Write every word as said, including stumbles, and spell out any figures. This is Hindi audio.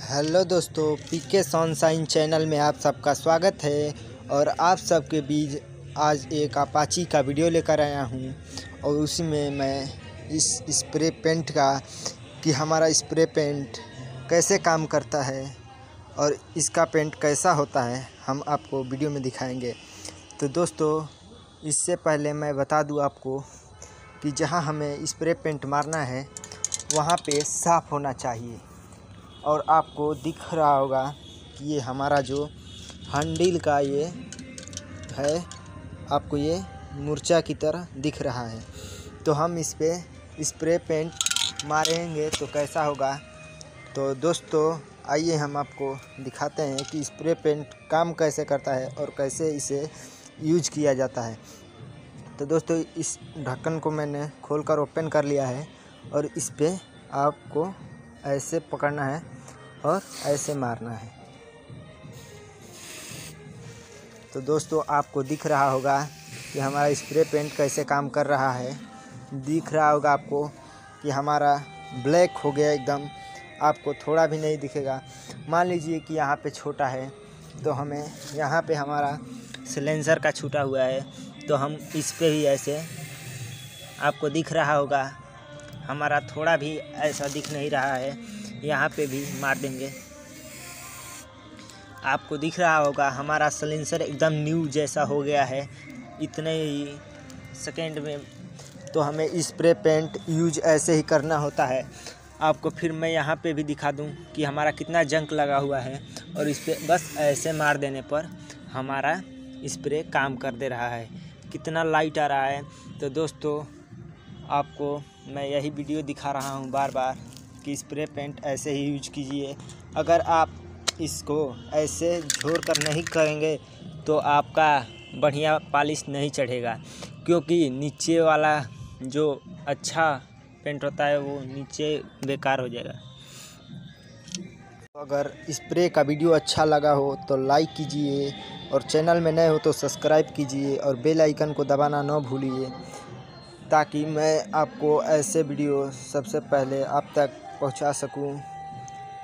हेलो दोस्तों, पीके सनशाइन चैनल में आप सबका स्वागत है। और आप सबके बीच आज एक अपाची का वीडियो लेकर आया हूं और उसी में मैं इस स्प्रे पेंट का कि हमारा स्प्रे पेंट कैसे काम करता है और इसका पेंट कैसा होता है हम आपको वीडियो में दिखाएंगे। तो दोस्तों, इससे पहले मैं बता दूं आपको कि जहां हमें स्प्रे पेंट मारना है वहां पे साफ़ होना चाहिए। और आपको दिख रहा होगा कि ये हमारा जो हैंडल का ये है, आपको ये मुर्चा की तरह दिख रहा है। तो हम इस पे स्प्रे पेंट मारेंगे तो कैसा होगा। तो दोस्तों आइए हम आपको दिखाते हैं कि स्प्रे पेंट काम कैसे करता है और कैसे इसे यूज किया जाता है। तो दोस्तों, इस ढक्कन को मैंने खोलकर ओपन कर लिया है और इस पे आपको ऐसे पकड़ना है और ऐसे मारना है। तो दोस्तों, आपको दिख रहा होगा कि हमारा स्प्रे पेंट कैसे काम कर रहा है। दिख रहा होगा आपको कि हमारा ब्लैक हो गया एकदम, आपको थोड़ा भी नहीं दिखेगा। मान लीजिए कि यहाँ पे छोटा है तो हमें यहाँ पे हमारा सिलेंसर का छूटा हुआ है तो हम इस पे भी ऐसे, आपको दिख रहा होगा हमारा थोड़ा भी ऐसा दिख नहीं रहा है, यहाँ पे भी मार देंगे। आपको दिख रहा होगा हमारा सिलेंसर एकदम न्यू जैसा हो गया है इतने ही सेकेंड में। तो हमें स्प्रे पेंट यूज ऐसे ही करना होता है। आपको फिर मैं यहाँ पे भी दिखा दूँ कि हमारा कितना जंक लगा हुआ है और इस पर बस ऐसे मार देने पर हमारा स्प्रे काम कर दे रहा है। कितना लाइट आ रहा है। तो दोस्तों, आपको मैं यही वीडियो दिखा रहा हूँ बार बार कि स्प्रे पेंट ऐसे ही यूज कीजिए। अगर आप इसको ऐसे झोर कर नहीं करेंगे तो आपका बढ़िया पॉलिश नहीं चढ़ेगा, क्योंकि नीचे वाला जो अच्छा पेंट होता है वो नीचे बेकार हो जाएगा। अगर स्प्रे का वीडियो अच्छा लगा हो तो लाइक कीजिए और चैनल में नए हो तो सब्सक्राइब कीजिए और बेल आइकन को दबाना न भूलिए, ताकि मैं आपको ऐसे वीडियो सबसे पहले आप तक पहुंचा सकूं।